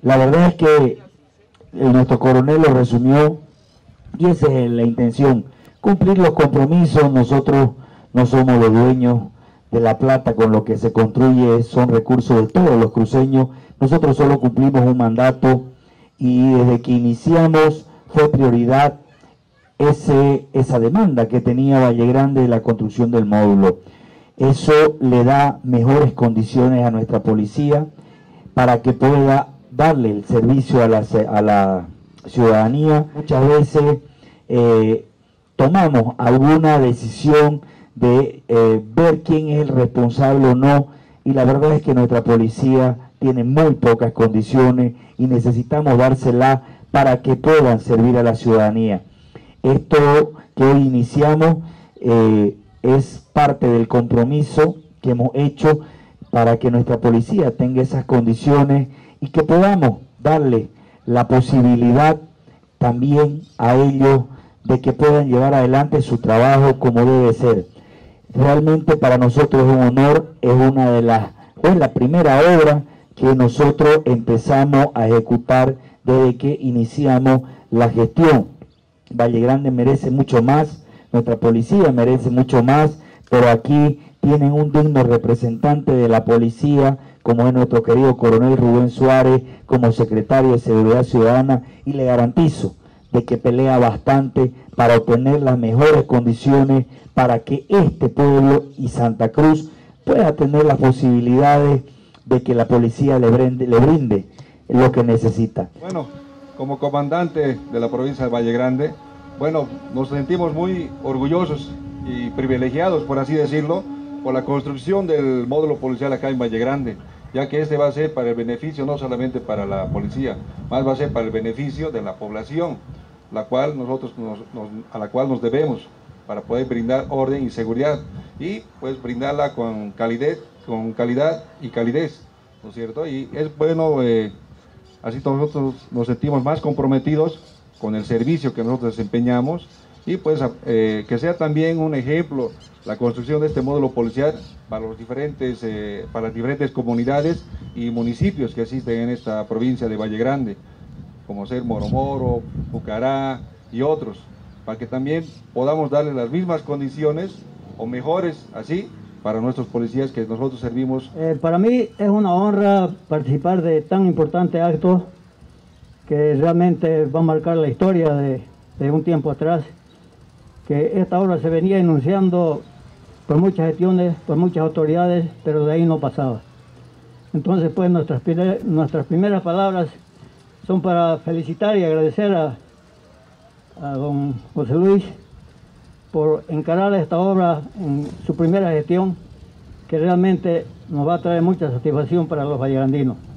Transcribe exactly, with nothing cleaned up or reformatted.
La verdad es que el, nuestro coronel lo resumió y esa es la intención, cumplir los compromisos. Nosotros no somos los dueños de la plata, con lo que se construye son recursos de todos los cruceños. Nosotros solo cumplimos un mandato y desde que iniciamos fue prioridad ese, esa demanda que tenía Valle Grande de la construcción del módulo. Eso le da mejores condiciones a nuestra policía para que pueda darle el servicio a la, a la ciudadanía. Muchas veces eh, tomamos alguna decisión de eh, ver quién es el responsable o no, y la verdad es que nuestra policía tiene muy pocas condiciones y necesitamos dársela para que puedan servir a la ciudadanía. Esto que hoy iniciamos eh, es parte del compromiso que hemos hecho para que nuestra policía tenga esas condiciones y que podamos darle la posibilidad también a ellos de que puedan llevar adelante su trabajo como debe ser. Realmente para nosotros es un honor, es una de las, es la primera obra que nosotros empezamos a ejecutar desde que iniciamos la gestión. Valle Grande merece mucho más, nuestra policía merece mucho más, pero aquí tienen un digno representante de la policía, como es nuestro querido coronel Rubén Suárez, como secretario de Seguridad Ciudadana, y le garantizo de que pelea bastante para obtener las mejores condiciones para que este pueblo y Santa Cruz pueda tener las posibilidades de que la policía le brinde, le brinde lo que necesita. Bueno, como comandante de la provincia de Valle Grande, bueno, nos sentimos muy orgullosos y privilegiados, por así decirlo, por la construcción del módulo policial acá en Valle Grande, ya que este va a ser para el beneficio no solamente para la policía, más va a ser para el beneficio de la población, la cual nosotros nos, nos, a la cual nos debemos para poder brindar orden y seguridad, y pues brindarla con calidez, con calidad y calidez, ¿no es cierto? Y es bueno, eh, así nosotros nos sentimos más comprometidos con el servicio que nosotros desempeñamos, y pues eh, que sea también un ejemplo la construcción de este módulo policial para los diferentes, eh, para las diferentes comunidades y municipios que existen en esta provincia de Valle Grande, como ser Moromoro, Pucará y otros, para que también podamos darle las mismas condiciones o mejores así para nuestros policías que nosotros servimos. Eh, para mí es una honra participar de tan importante acto que realmente va a marcar la historia de, de un tiempo atrás, que esta obra se venía enunciando por muchas gestiones, por muchas autoridades, pero de ahí no pasaba. Entonces pues nuestras, nuestras primeras palabras son para felicitar y agradecer a, a don José Luis por encarar esta obra en su primera gestión, que realmente nos va a traer mucha satisfacción para los vallegrandinos.